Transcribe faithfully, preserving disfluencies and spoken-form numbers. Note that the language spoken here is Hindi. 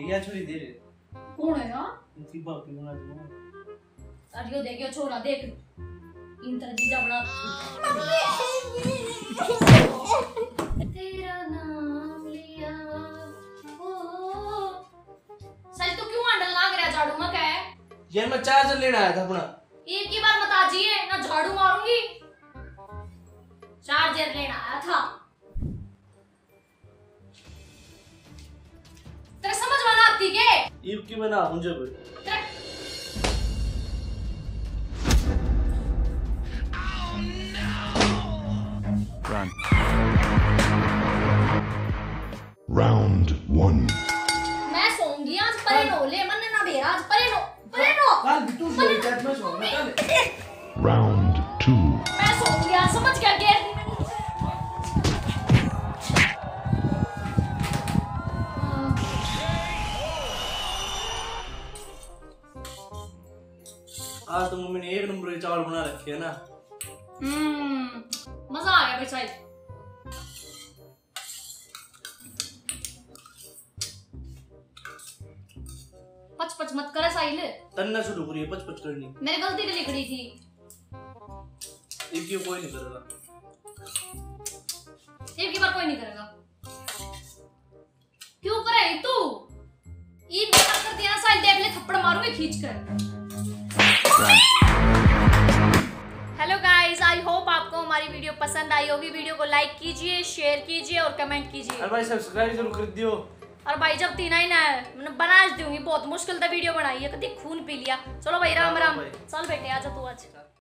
या छोरी दे रे कौन है यार इनकी बाप की बना दूंगा अरे यो देखियो छोरा देख इंटर जीजा बना तेरा नाम लिया ओ सच तो क्यों हैंडल लाग रहा झाड़ू में क्या है यार मैं चार्जर लेने आया था अपना एक ही बार मत आजिए ना झाड़ू मारूंगी चार्जर लेना आया था तेरे समझ में ना आती के ईब की बना मुझे भी Run. Round one. मैं सोऊंगी आज परे नो ले मन ना बेरा आज परे नो परे नो कल तू सो चैट में सो मैं कल Round two. मैं सोऊंगी आज समझ गया के आज तो मम्मी ने एक नंबर के चावल बना रखे है ना हम्म मजा आ गया बेचारी पच पच मत करे साहिल तन्ना शुरू करिए पच पच करनी मेरी गलती के लिखड़ी थी ईब की कोई नहीं करेगा एक की बार कोई नहीं करेगा क्यों करे तू ईद की बात करती है ना साहिल देख ले थप्पड़ मारूंगी खींच कर हेलो गाइस आई होप आपको हमारी वीडियो पसंद आई होगी वीडियो को लाइक कीजिए शेयर कीजिए और कमेंट कीजिए अरे भाई सब्सक्राइब जरूर कर दियो और भाई जब तीन ही ना है मैंने बना दूंगी बहुत मुश्किल से वीडियो बनाई है कभी खून पी लिया चलो भाई राम राम चल बेटे आजा तू आज